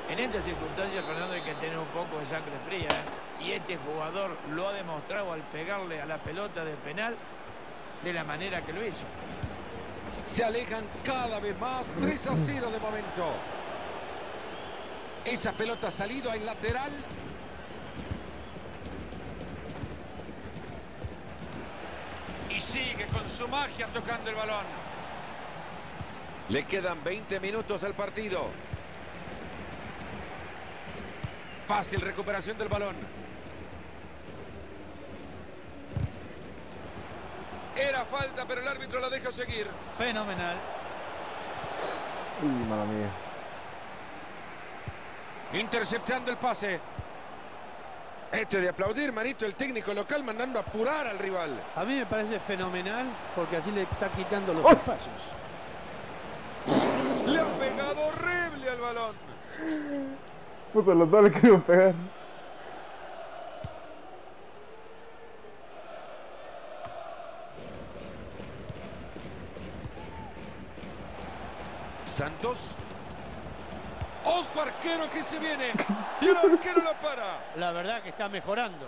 En estas circunstancias, Fernando, hay que tener un poco de sangre fría, ¿eh? Y este jugador lo ha demostrado al pegarle a la pelota de penal de la manera que lo hizo. Se alejan cada vez más. 3-0 de momento. Esa pelota ha salido al lateral. Y sigue con su magia tocando el balón. Le quedan 20 minutos al partido. Fácil recuperación del balón. Era falta, pero el árbitro la deja seguir. Fenomenal. Uy, mala mía. Interceptando el pase. Esto es de aplaudir, manito, el técnico local mandando a apurar al rival. A mí me parece fenomenal porque así le está quitando los espacios. Le ha pegado horrible al balón. Puta, los dos le quiero pegar. Santos. ¡Ojo, arquero, que se viene! Y el arquero la para. La verdad que está mejorando.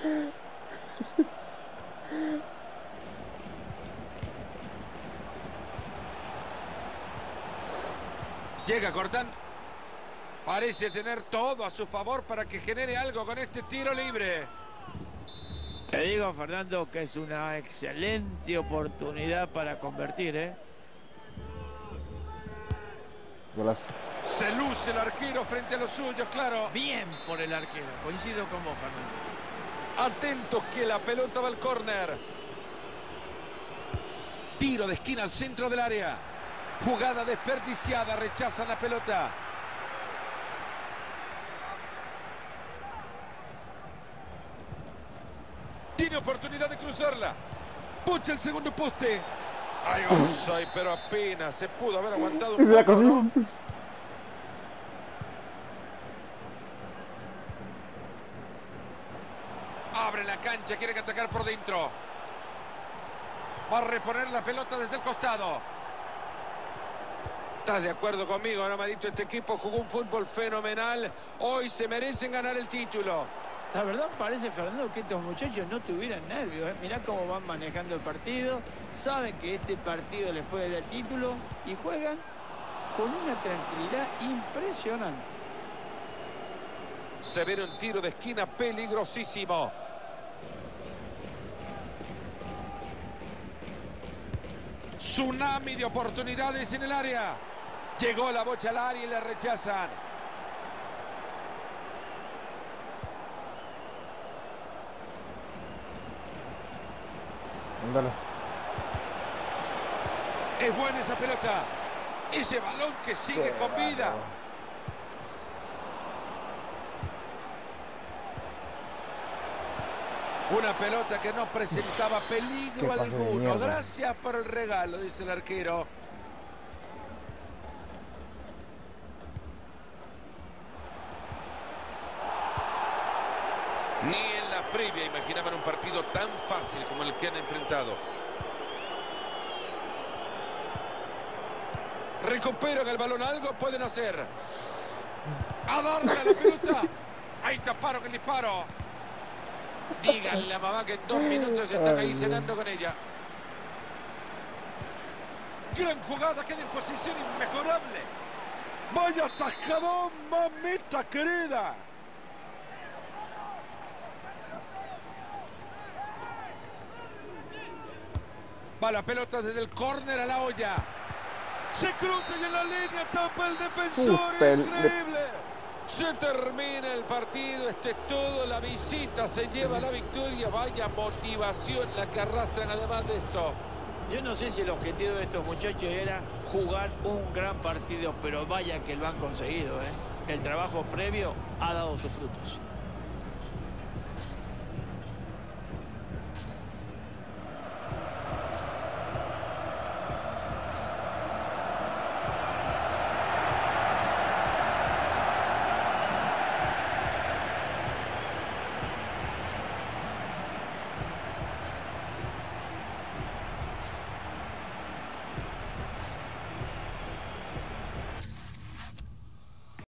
Llega Cortán. Parece tener todo a su favor para que genere algo con este tiro libre. Te digo, Fernando, que es una excelente oportunidad para convertir, ¿eh? Golazo. Se luce el arquero frente a los suyos, claro. Bien por el arquero. Coincido con vos, Fernando. Atentos que la pelota va al córner. Tiro de esquina al centro del área. Jugada desperdiciada, rechazan la pelota. Tiene oportunidad de cruzarla. Pucha el segundo poste. Ay, offside, pero apenas se pudo haber aguantado un poco, ¿no? Abre la cancha, quieren atacar por dentro. Va a reponer la pelota desde el costado. ¿Estás de acuerdo conmigo, no, Madito? Este equipo jugó un fútbol fenomenal. Hoy se merecen ganar el título. La verdad parece, Fernando, que estos muchachos no tuvieran nervios, ¿eh? Mirá cómo van manejando el partido. Saben que este partido les puede dar el título y juegan con una tranquilidad impresionante. Se viene un tiro de esquina peligrosísimo. Tsunami de oportunidades en el área. Llegó la bocha al área y la rechazan. Ándale. Es buena esa pelota. Ese balón que sigue con vida. Una pelota que no presentaba peligro alguno. Gracias por el regalo, dice el arquero. Ni en la previa imaginaban un partido tan fácil como el que han enfrentado. Recuperan el balón, algo pueden hacer. A darle a la pelota. Ahí taparon el disparo. Díganle a mamá que en 2 minutos están ahí cenando con ella. Gran jugada, queda en posición inmejorable. Vaya atajadón, mamita querida. Va la pelota desde el córner a la olla. Se cruza y en la línea tapa el defensor. Increíble. Se termina el partido, esto es todo, la visita se lleva la victoria. Vaya motivación la que arrastran además de esto. Yo no sé si el objetivo de estos muchachos era jugar un gran partido, pero vaya que lo han conseguido, ¿eh? El trabajo previo ha dado sus frutos.